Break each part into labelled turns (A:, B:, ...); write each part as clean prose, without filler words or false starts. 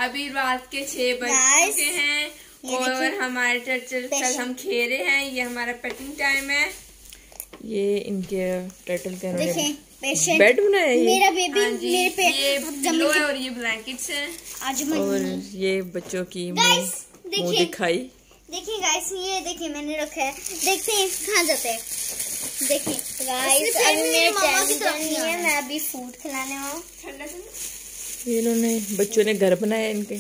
A: अभी रात के 6 बज चुके हैं और हमारे टर्टल कल हम खेले हैं। ये हमारा पेटिंग टाइम है। ये इनके टर्टल का बेड बनाया है।
B: मेरा बेबी मेरे पे
A: ये पिलो है और ये ब्लैंकेट्स हैं और ये बच्चों की मुंह दिखाई।
B: देखिए गाइस, ये देखिए मैंने रखा है। देखते हैं कहाँ जाते हैं। देखिए गाइस, अभी मेरे टेंशन नहीं है, मैं अभी फूड खिलाने वाला हूँ।
A: इन्होंने बच्चों ने घर बनाया इनके।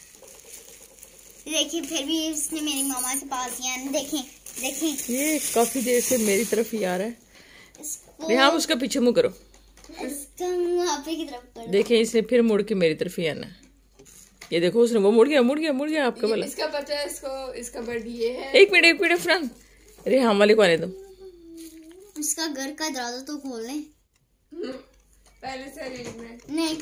B: देखिए फिर भी इसने मेरी मामा से पास दिया। देखिए देखिए
A: ये काफी देर से मेरी तरफ ही आ रहा है। रेहाम उसका पीछे मुंह करो।
B: इसका मुंह आप की तरफ करो।
A: देखिए इसने फिर मुड़ के मेरी तरफ ही आना है। ये देखो उसने वो मुड़ गया आपका वाला। इसका पता है इसका बर्ड ये है। एक मिनट फ्रेंड, रेहाम वाले को आने दो।
B: इसका घर का दरवाजा तो खोल ले
A: पहले से अरेंजमेंट
B: नहीं।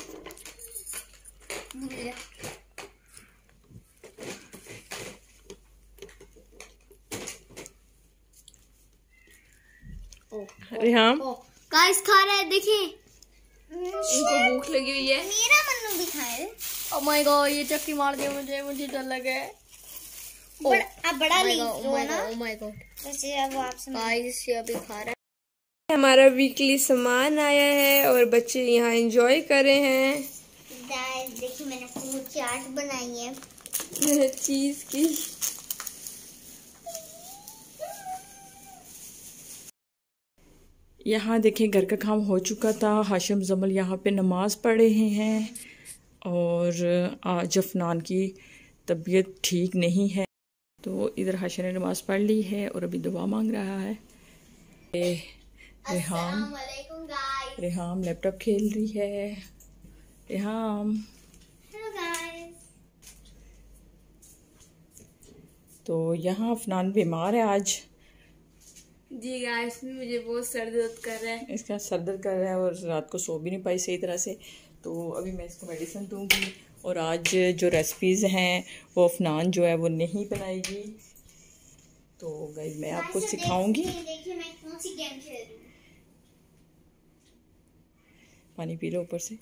A: रेहाम
B: गाइस खा रहा है, देखिए
A: इनको भूख लगी हुई है।
B: मेरा मन्नू भी खाए।
A: ओह माय गॉड, ये चक्की मार दिया मुझे डर लगा है।
B: आप बड़ा ले लो ना।
A: ओह माय गॉड,
B: वैसे अब आपसे
A: गाइस ये अभी खा रहा है। हमारा वीकली सामान आया है और बच्चे यहाँ एंजॉय कर रहे हैं।
B: गाइस देखिए मैंने फूड चाट बनाई है
A: चीज की। यहाँ देखें घर का काम हो चुका था। हाशिम जमल यहाँ पे नमाज पढ़ रहे हैं और आज अफनान की तबीयत ठीक नहीं है तो इधर हाशिम ने नमाज पढ़ ली है और अभी दुआ मांग रहा है। रेहाम लैपटॉप खेल रही है। रेहाम तो यहाँ अफनान बीमार है आज। जी गाइस, मुझे बहुत सर दर्द कर रहा है। इसका सर दर्द कर रहा है और रात को सो भी नहीं पाई सही तरह से, तो अभी मैं इसको मेडिसिन दूंगी। और आज जो रेसिपीज़ हैं वो अफनान जो है वो नहीं बनाएगी, तो गाइस मैं आपको सिखाऊंगी।
B: देखिए मैं कौन सी गेम खेल रही हूँ।
A: पानी पी लो ऊपर से।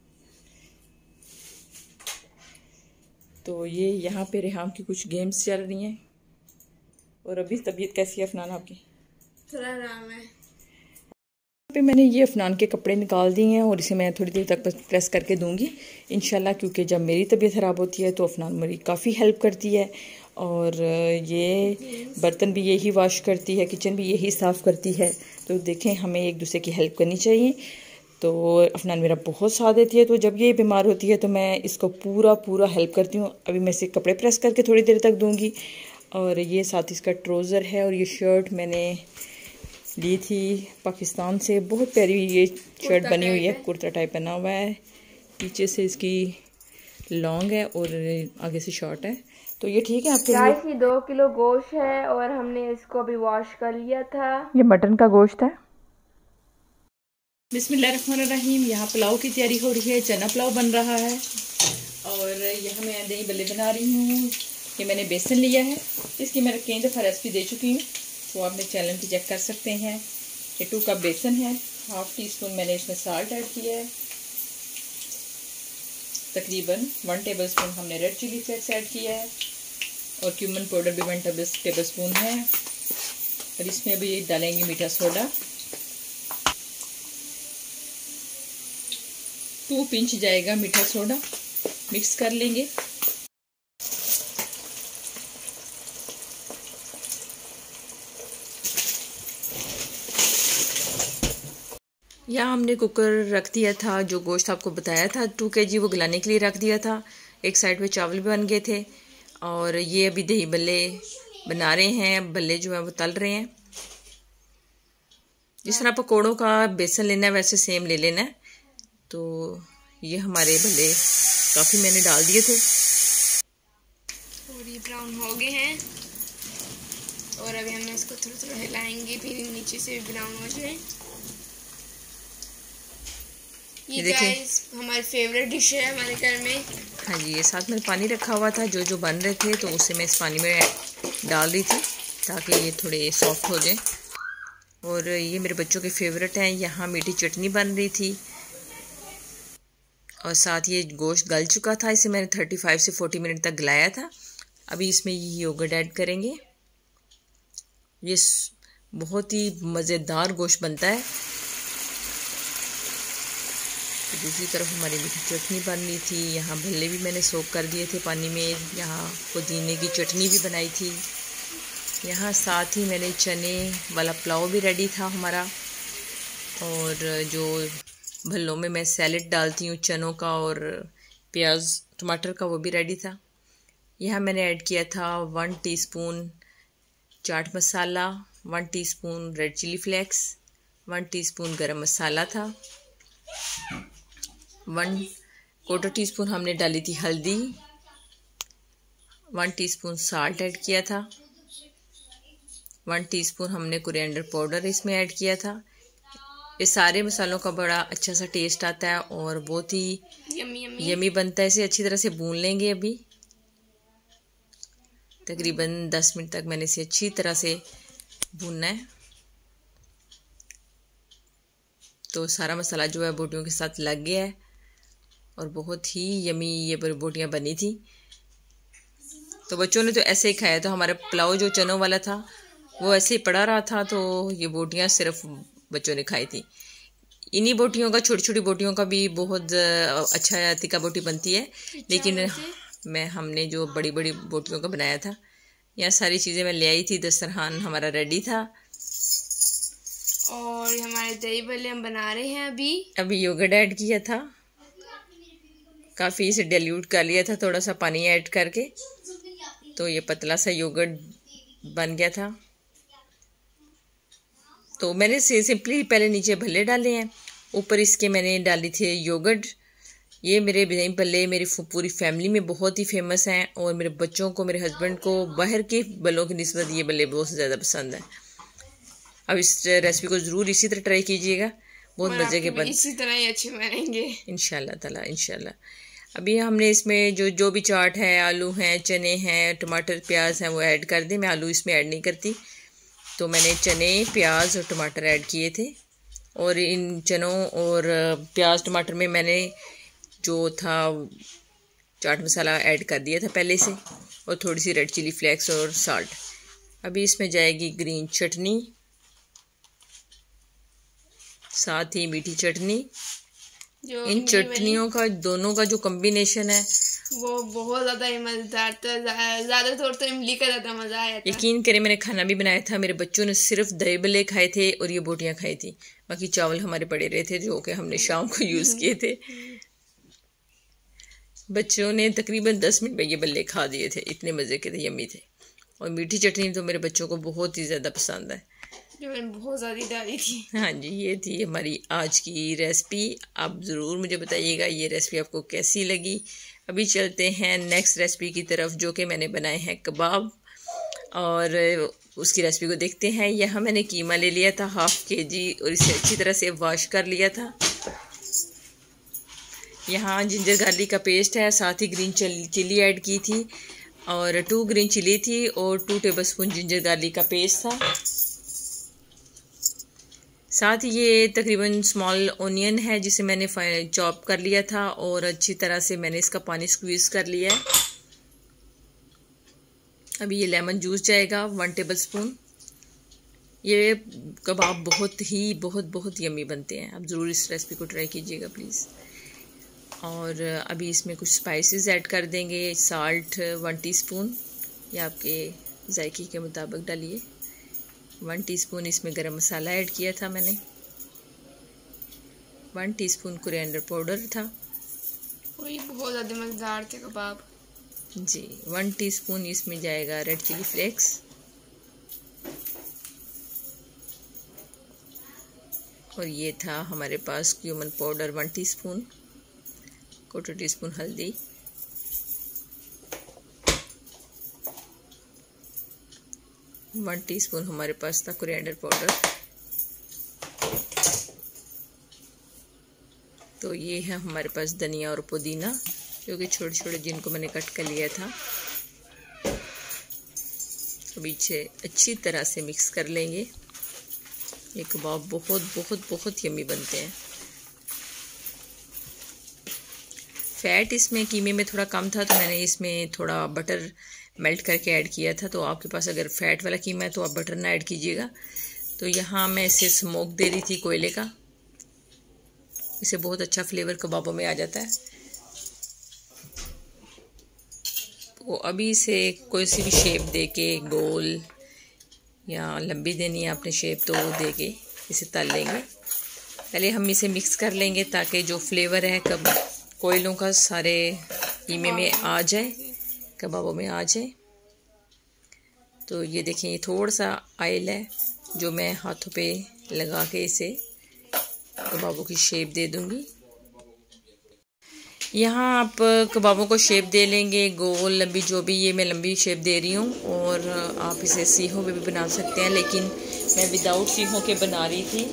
A: तो ये यहाँ पे रेहाम की कुछ गेम्स चल रही हैं। और अभी तबीयत कैसी है अफनान आपकी? थोड़ा आराम है। पे मैंने ये अफनान के कपड़े निकाल दिए हैं और इसे मैं थोड़ी देर तक प्रेस करके दूंगी इंशाल्लाह, क्योंकि जब मेरी तबीयत ख़राब होती है तो अफनान मेरी काफ़ी हेल्प करती है और ये बर्तन भी यही वॉश करती है, किचन भी यही साफ़ करती है। तो देखें हमें एक दूसरे की हेल्प करनी चाहिए। तो अफनान मेरा बहुत साथ देती है, तो जब ये बीमार होती है तो मैं इसको पूरा हेल्प करती हूँ। अभी मैं इसे कपड़े प्रेस करके थोड़ी देर तक दूँगी। और ये साथ इसका ट्राउज़र है और ये शर्ट मैंने ली थी पाकिस्तान से। बहुत प्यारी ये शर्ट बनी हुई है, कुर्ता टाइप बना हुआ है। पीछे से इसकी लॉन्ग है और आगे से शॉर्ट है, तो ये ठीक है आपके लिए। 2 किलो गोश्त है और हमने इसको अभी वॉश कर लिया था। ये मटन का गोश्त है। बिस्मिल्लाहिर्रहमानिर्रहीम। यहाँ पुलाव की तैयारी हो रही है, चना पुलाव बन रहा है और यहाँ मैं दही बल्ले बना रही हूँ। ये मैंने बेसन लिया है, इसकी मैं कई दफ़ा रेसिपी दे चुकी हूँ, तो आप मेरे चैनल पे चेक कर सकते हैं। ये 2 कप बेसन है, 1/2 टीस्पून मैंने इसमें साल्ट ऐड किया है, तकरीबन 1 टेबलस्पून हमने रेड चिली फ्लेक्स ऐड किया है और क्यूमन पाउडर भी 1 टेबलस्पून है। और इसमें अभी डालेंगे मीठा सोडा, 2 पिंच जाएगा मीठा सोडा। मिक्स कर लेंगे। यहाँ हमने कुकर रख दिया था, जो गोश्त आपको बताया था 2 kg वो गलाने के लिए रख दिया था। एक साइड पे चावल भी बन गए थे और ये अभी दही बल्ले बना रहे हैं। बल्ले जो है वो तल रहे हैं। जिस तरह पकौड़ों का बेसन लेना है वैसे सेम ले लेना है। तो ये हमारे बल्ले काफ़ी मैंने डाल दिए थे। पूरी ब्राउन हो गए हैं और अभी हम इसको थोड़ा हिलाएंगे, फिर नीचे से ब्राउन हो जाए। ये गाइस हमारी फेवरेट डिश है हमारे घर में। हाँ जी, ये साथ में पानी रखा हुआ था जो बन रहे थे, तो उसे मैं इस पानी में डाल रही थी ताकि ये थोड़े सॉफ्ट हो जाए। और ये मेरे बच्चों के फेवरेट हैं। यहाँ मीठी चटनी बन रही थी और साथ ये गोश्त गल चुका था, इसे मैंने 35 से 40 मिनट तक गलाया था। अभी इसमें योगर्ट ऐड करेंगे। ये बहुत ही मज़ेदार गोश्त बनता है। तो दूसरी तरफ हमारी मीठी चटनी बननी थी। यहाँ भल्ले भी मैंने सोक कर दिए थे पानी में। यहाँ पुदीने की चटनी भी बनाई थी। यहाँ साथ ही मैंने चने वाला पुलाव भी रेडी था हमारा। और जो भल्लों में मैं सैलेड डालती हूँ चनों का और प्याज टमाटर का, वो भी रेडी था। यहाँ मैंने ऐड किया था 1 teaspoon chaat masala, 1 teaspoon red chilli flakes, 1 teaspoon garam masala था, 1/4 टीस्पून हमने डाली थी हल्दी, 1 टीस्पून साल्ट ऐड किया था, 1 टीस्पून हमने कोरिएंडर पाउडर इसमें ऐड किया था। ये सारे मसालों का बड़ा अच्छा सा टेस्ट आता है और बहुत ही यमी बनता है। इसे अच्छी तरह से भून लेंगे। अभी तकरीबन 10 मिनट तक मैंने इसे अच्छी तरह से भूनना है। तो सारा मसाला जो है बोटियों के साथ लग गया है और बहुत ही यमी ये बोटियां बनी थी। तो बच्चों ने तो ऐसे ही खाया था। हमारा पुलाव जो चनों वाला था वो ऐसे ही पड़ा रहा था, तो ये बोटियां सिर्फ बच्चों ने खाई थी। इन्हीं बोटियों का, छोटी छोटी बोटियों का भी बहुत अच्छा तिक्का बोटी बनती है, लेकिन हमने जो बड़ी बड़ी बोटियों का बनाया था। यहाँ सारी चीज़ें मैं ले आई थी। दस्तरखान हमारा रेडी था
B: और हमारे दही भल्ले हम बना रहे हैं।
A: अभी योगर्ट ऐड किया था, काफ़ी इसे डाइल्यूट कर लिया था थोड़ा सा पानी ऐड करके, तो ये पतला सा योगर्ट बन गया था। तो मैंने सिंपली पहले नीचे भल्ले डाले हैं, ऊपर इसके मैंने डाली थी योगर्ट। ये मेरे दही भल्ले मेरी पूरी फैमिली में बहुत ही फेमस हैं और मेरे बच्चों को, मेरे हस्बैंड को बाहर के भल्लों की निस्बत ये भल्ले बहुत ज़्यादा पसंद है। अब इस रेसिपी को ज़रूर इसी तरह ट्राई कीजिएगा, बहुत मज़े के बनते,
B: इसी तरह ही अच्छे बनेंगे
A: इंशाल्लाह ताला, इंशाल्लाह। अभी हमने इसमें जो भी चाट है, आलू हैं, चने हैं, टमाटर प्याज हैं, वो ऐड कर दें। मैं आलू इसमें ऐड नहीं करती, तो मैंने चने प्याज और टमाटर ऐड किए थे। और इन चनों और प्याज टमाटर में मैंने जो था चाट मसाला ऐड कर दिया था पहले से, और थोड़ी सी रेड चिली फ्लेक्स और साल्ट। अभी इसमें जाएगी ग्रीन चटनी, साथ ही मीठी चटनी। इन चटनियों का दोनों का जो कॉम्बिनेशन है
B: वो बहुत ज़्यादा मज़ेदार था। ज़्यादातर तो इमली का ज़्यादा मज़ा आया था।
A: यकीन करें मैंने खाना भी बनाया था, मेरे बच्चों ने सिर्फ दही भल्ले खाए थे और ये बोटियां खाई थी। बाकी चावल हमारे पड़े रहे थे जो कि हमने शाम को यूज़ किए थे। बच्चों ने तकरीबन 10 मिनट में ये भल्ले खा दिए थे, इतने मज़े के थे, यम्मी थे। और मीठी चटनी तो मेरे बच्चों को बहुत ही ज़्यादा पसंद है,
B: जो मैंने बहुत ज़्यादा डाली थी।
A: हाँ जी, ये थी हमारी आज की रेसिपी। आप ज़रूर मुझे बताइएगा ये रेसिपी आपको कैसी लगी। अभी चलते हैं नेक्स्ट रेसिपी की तरफ, जो कि मैंने बनाए हैं कबाब, और उसकी रेसिपी को देखते हैं। यहाँ मैंने कीमा ले लिया था 1/2 kg और इसे अच्छी तरह से वॉश कर लिया था। यहाँ जिंजर गार्लिक का पेस्ट है, साथ ही ग्रीन चिली ऐड की थी और 2 ग्रीन चिली थी और 2 टेबलस्पून जिंजर गार्लिक का पेस्ट था। साथ ही ये तकरीबन स्मॉल ओनियन है जिसे मैंने चॉप कर लिया था और अच्छी तरह से मैंने इसका पानी स्क्वीज़ कर लिया है। अभी ये लेमन जूस जाएगा 1 टेबलस्पून। ये कबाब बहुत यम्मी बनते हैं। आप ज़रूर इस रेसिपी को ट्राई कीजिएगा प्लीज़। और अभी इसमें कुछ स्पाइसेस ऐड कर देंगे। साल्ट 1 टीस्पून, या आपके जायके के मुताबिक डालिए। 1 टीस्पून इसमें गरम मसाला ऐड किया था मैंने। 1 टीस्पून कोरिएंडर पाउडर था।
B: वही बहुत ज़्यादा मज़ेदार थे कबाब
A: जी। 1 टीस्पून इसमें जाएगा रेड चिली फ्लेक्स। और ये था हमारे पास क्यूमन पाउडर 1 टीस्पून, 1/4 टीस्पून हल्दी, 1 टीस्पून हमारे पास था कोरिएंडर पाउडर। तो ये है हमारे पास धनिया और पुदीना, जो कि छोटे छोटे जिनको मैंने कट कर लिया था। अभी इसे अच्छी तरह से मिक्स कर लेंगे। ये कबाब बहुत यम्मी बनते हैं। फ़ैट इसमें कीमे में थोड़ा कम था, तो मैंने इसमें थोड़ा बटर मेल्ट करके ऐड किया था। तो आपके पास अगर फ़ैट वाला कीमा है तो आप बटर ना ऐड कीजिएगा। तो यहाँ मैं इसे स्मोक दे रही थी कोयले का, इसे बहुत अच्छा फ्लेवर कबाबों में आ जाता है। तो अभी इसे कोई सी भी शेप दे के, गोल या लंबी देनी है आपने शेप, तो वो दे के इसे तल लेंगे। पहले हम इसे मिक्स कर लेंगे ताकि जो फ्लेवर है कोयलों का सारे कीमे में आ जाए, कबाबों में आ जाए। तो ये देखें, ये थोड़ा सा ऑयल है जो मैं हाथों पे लगा के इसे कबाबों की शेप दे दूंगी। यहाँ आप कबाबों को शेप दे लेंगे, गोल लंबी, जो भी, ये मैं लंबी शेप दे रही हूँ। और आप इसे सीहों में भी बना सकते हैं, लेकिन मैं विदाउट सीहों के बना रही थी।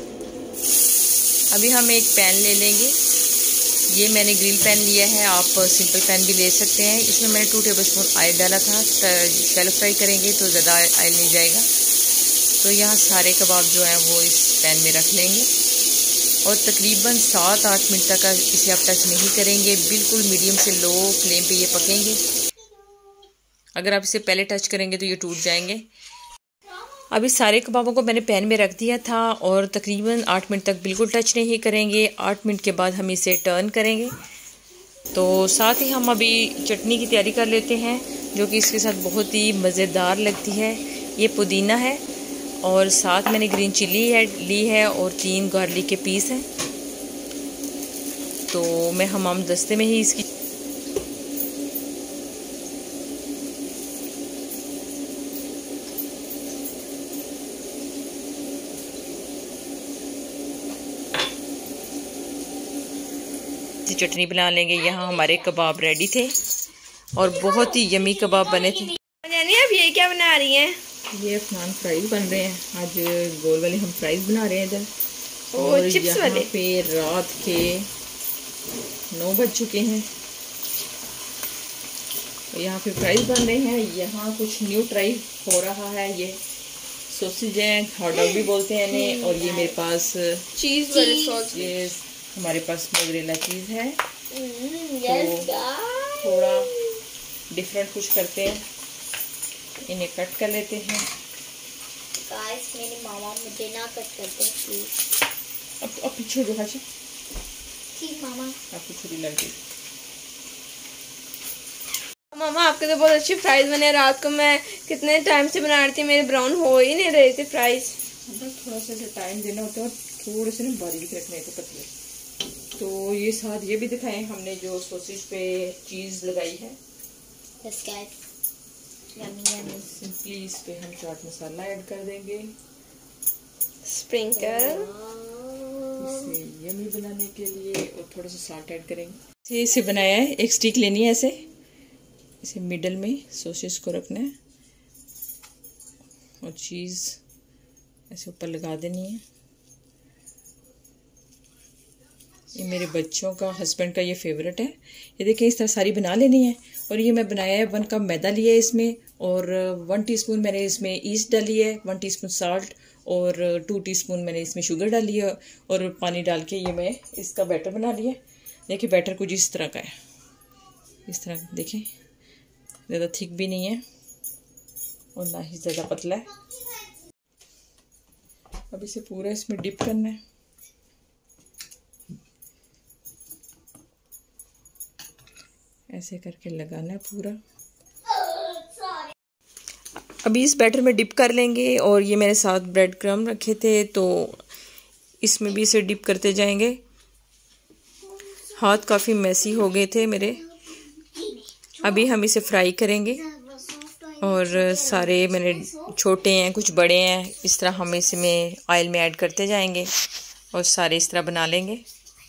A: अभी हम एक पैन ले लेंगे, ये मैंने ग्रिल पैन लिया है, आप सिंपल पैन भी ले सकते हैं। इसमें मैंने 2 टेबलस्पून ऑयल डाला था। शैलो फ्राई करेंगे तो ज़्यादा ऑयल नहीं जाएगा। तो यहाँ सारे कबाब जो हैं वो इस पैन में रख लेंगे और तकरीबन 7-8 मिनट तक इसे आप टच नहीं करेंगे, बिल्कुल मीडियम से लो फ्लेम पे ये पकेंगे। अगर आप इसे पहले टच करेंगे तो ये टूट जाएंगे। अभी सारे कबाबों को मैंने पैन में रख दिया था और तकरीबन 8 मिनट तक बिल्कुल टच नहीं करेंगे। 8 मिनट के बाद हम इसे टर्न करेंगे। तो साथ ही हम अभी चटनी की तैयारी कर लेते हैं, जो कि इसके साथ बहुत ही मज़ेदार लगती है। ये पुदीना है और साथ मैंने ग्रीन चिली ली है और 3 गार्लिक के पीस हैं। तो मैं हमाम दस्ते में ही इसकी चटनी बना लेंगे। यहाँ हमारे कबाब रेडी थे और बहुत ही यमी कबाब बने थे।
B: अब ये क्या बना रही हैं?
A: ये अफनान फ्राइज बन रहे हैं। आज गोल वाले हम फ्राइज बना रहे हैं इधर।
B: और चिप्स वाले
A: पे रात के 9 बज चुके हैं। तो यहाँ पे फ्राइज बन रहे हैं। यहाँ कुछ न्यू ट्राई हो रहा है। ये सॉसेज हैं, हॉट डॉग भी बोलते हैं इन्हें। और ये मेरे पास
B: चीज
A: ये हमारे पास मोज़रेला चीज़ है। तो थोड़ा डिफरेंट कुछ करते हैं, इन्हें कट कर लेते हैं।
B: गाइस, मेरी मामा मुझे ना कट करते प्लीज।
A: अब पीछे जो है
B: ठीक मामा,
A: आपको छुरी लग गई।
B: मामा आपके तो बहुत अच्छी फ्राइज बने। रात को मैं कितने टाइम से बना रही थी, मेरे ब्राउन हो ही नहीं रहे थे फ्राइज।
A: थोड़ा सा टाइम देना होता है, थोड़े से ना बारीक रखने को पतले। तो ये साथ ये भी दिखाएं हमने जो सॉसेज पे चीज़ लगाई है।
B: Yes guys, yummy yummy.
A: Simply इस पे हम चाट मसाला ऐड कर देंगे,
B: स्प्रिंकल,
A: इसे यम्मी बनाने के लिए, और थोड़ा सा साल्ट ऐड करेंगे। इसे बनाया है, एक स्टिक लेनी है, ऐसे इसे मिडल में सॉसेज को रखना है और चीज़ ऐसे ऊपर लगा देनी है। ये मेरे बच्चों का, हस्बैंड का ये फेवरेट है। ये देखिए, इस तरह सारी बना लेनी है। और ये मैं बनाया है, 1 कप मैदा लिया है इसमें, और 1 टीस्पून मैंने इसमें ईस्ट डाली है, 1 टीस्पून साल्ट, और 2 टीस्पून मैंने इसमें शुगर डाली है, और पानी डाल के ये मैं इसका बैटर बना लिया। देखिए बैटर कुछ इस तरह का है, इस तरह देखें, ज़्यादा थिक भी नहीं है और ना ही ज़्यादा पतला है। अब इसे पूरा इसमें डिप करना है। ऐसे करके लगाना है पूरा। अभी इस बैटर में डिप कर लेंगे। और ये मैंने साथ ब्रेड क्रम्ब रखे थे, तो इसमें भी इसे डिप करते जाएंगे। हाथ काफ़ी मैसी हो गए थे मेरे। अभी हम इसे फ्राई करेंगे और सारे मैंने छोटे हैं, कुछ बड़े हैं, इस तरह हम इसमें ऑयल में ऐड करते जाएंगे और सारे इस तरह बना लेंगे।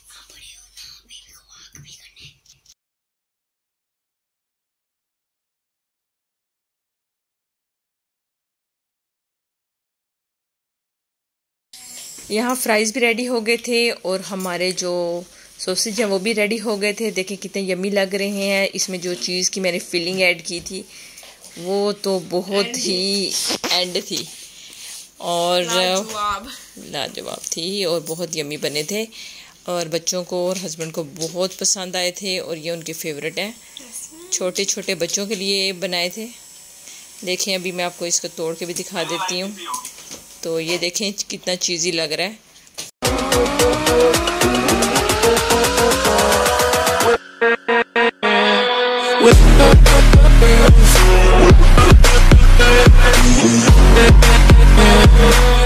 A: यहाँ फ्राइज़ भी रेडी हो गए थे और हमारे जो सॉसेज हैं वो भी रेडी हो गए थे। देखिए कितने यम्मी लग रहे हैं। इसमें जो चीज़ की मैंने फिलिंग ऐड की थी वो तो बहुत ही एंड थी और लाजवाब थी और बहुत यम्मी बने थे। और बच्चों को और हस्बैंड को बहुत पसंद आए थे और ये उनके फेवरेट हैं। छोटे छोटे बच्चों के लिए बनाए थे। देखें अभी मैं आपको इसको तोड़ के भी दिखा देती हूँ। तो ये देखें कितना चीज़ी लग रहा है।